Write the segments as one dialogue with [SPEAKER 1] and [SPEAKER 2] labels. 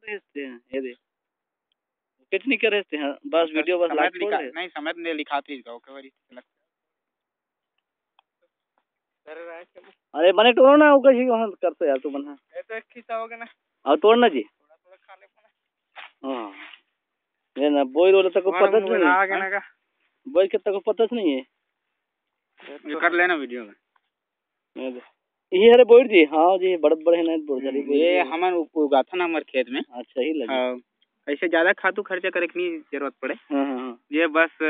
[SPEAKER 1] भेजते हैं ये दे कितनी कर भेजते हैं बस वीडियो बस लाइक कर
[SPEAKER 2] नहीं समय ने लिखा थी ओके वरी
[SPEAKER 1] अरे बने तोड़ ना वो कैसे वहां करते यार तू बना
[SPEAKER 2] ये तो एक खिस्सा हो गया ना
[SPEAKER 1] और तोड़ना जी
[SPEAKER 2] थोड़ा थोड़ा खा ले
[SPEAKER 1] हां ये ना बोई रोल तक को पता नहीं
[SPEAKER 2] आ गया ना का
[SPEAKER 1] बोई के तक को पता नहीं है
[SPEAKER 2] ये कर लेना वीडियो में
[SPEAKER 1] ये अरे बोई जी हां जी बड़े है ना बोल जरी
[SPEAKER 2] ये हमन उगा था ना हमारे खेत में
[SPEAKER 1] अच्छा ही लगे
[SPEAKER 2] हां ऐसे ज्यादा खातू खर्चा करे की जरूरत पड़े
[SPEAKER 1] हां
[SPEAKER 2] ये बस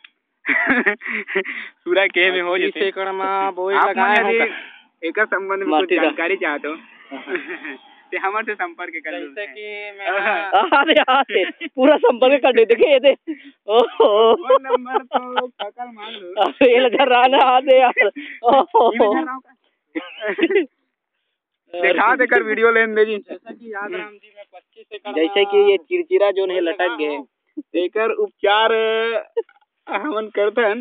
[SPEAKER 2] पूरा के में हो जैसे एकड़ में बोई लगाए हो एक संबंध में कुछ जानकारी चाहते हो ते हमर से संपर्क कर लो जैसे कि मैं
[SPEAKER 1] अरे पूरा संपर्क कर दे देखे ये दे ओहो
[SPEAKER 2] फोन नंबर तो ककल मान लो
[SPEAKER 1] अरे ये लगा रहा आ दे यार
[SPEAKER 2] दिखा दे कर वीडियो लेन दे जी जैसा कि याद राम जी मैं 25 एकड़
[SPEAKER 1] जैसे कि ये चिरचिरा जोन है लटक गए
[SPEAKER 2] एकर उपचार हमन करथन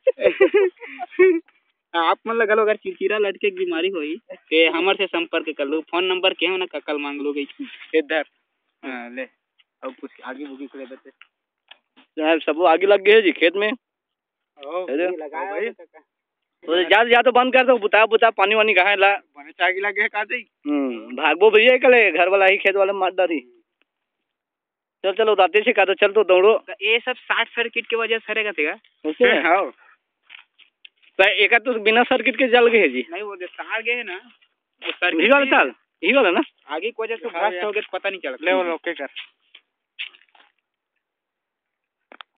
[SPEAKER 2] आप मन लगल अगर चिरचिरा लटके बीमारी होई ते हमर से संपर्क कर लो फोन नंबर के हो ना ककल मांग लो गई इधर ले अब कुछ आगे बुगी करे देते
[SPEAKER 1] यार सब आगे लग गए जी खेत में
[SPEAKER 2] ओ लगाया भाई
[SPEAKER 1] तो जा तो बंद कर दो बुता पानी वानी कहां ला
[SPEAKER 2] बने चागी लगे का दई
[SPEAKER 1] भागबो भैया कले घर वाला ही खेत वाले मार डाली चल चलो दाते से का तो चल तो दौड़ो
[SPEAKER 2] ये सब शॉर्ट सर्किट की वजह से सरेगा तेगा
[SPEAKER 1] हां तो एक तो बिना सर्किट के जल गए जी
[SPEAKER 2] नहीं वो जो तार गए है ना वो सर्किट
[SPEAKER 1] ही वाला तार ही वाला ना
[SPEAKER 2] आगे की वजह से ब्रस्ट हो गया पता नहीं चला ले वो ओके कर